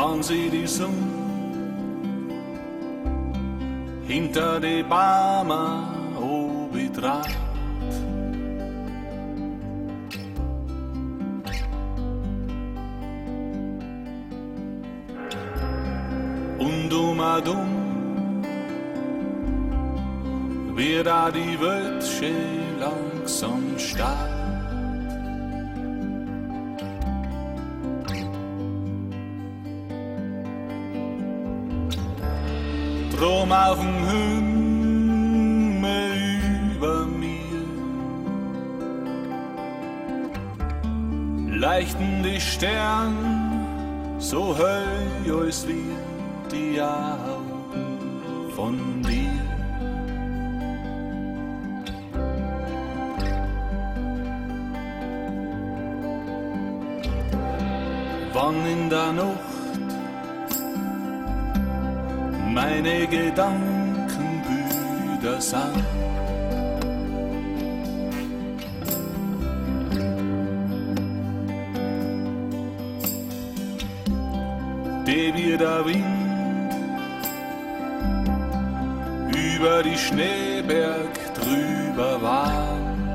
wann sie die Sonne hinter die Bäume oben trat. Und wird da die Welt schön langsam stark. Drum auf dem Himmel über mir leuchten die Sterne so hell als wir die Augen von dir. Wann in der Nacht meine Gedanken müde sind, die wie der Wind über die Schneeberg drüber war.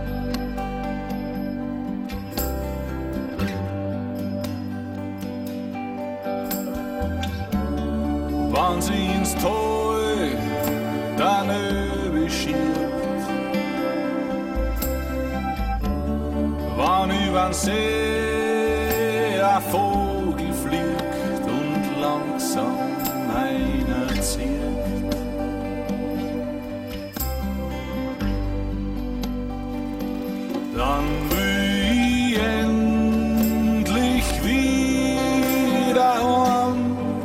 Wann sie ins Tal daneben schiebt, wann übern See ein Vogel fliegt und langsam einer zieht. Dann will ich endlich wieder heim,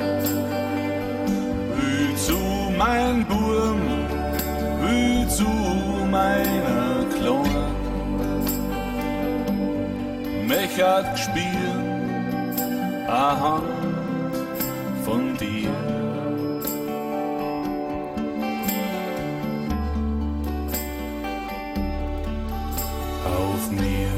will zu mein Burm, will zu meiner Kleinen. Mich hat gespielt a Hand von dir. Auf mir.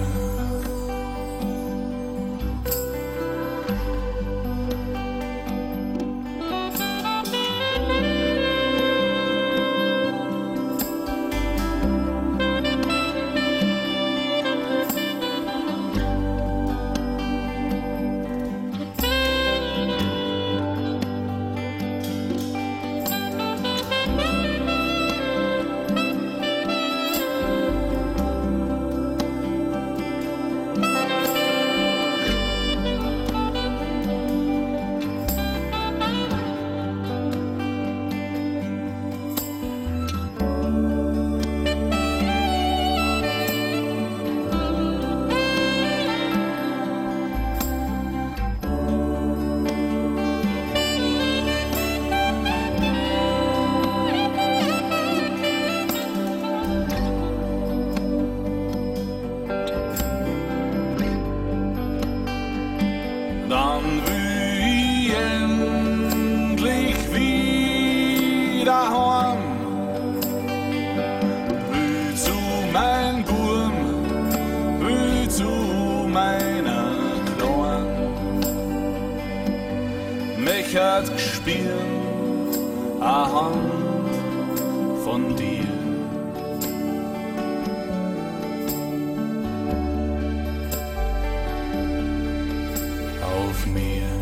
Dann will ich endlich wieder heim, will zu mein Burm, will zu meiner Kleinen. Mich hat gespielt a Hand von dir. Auf mir.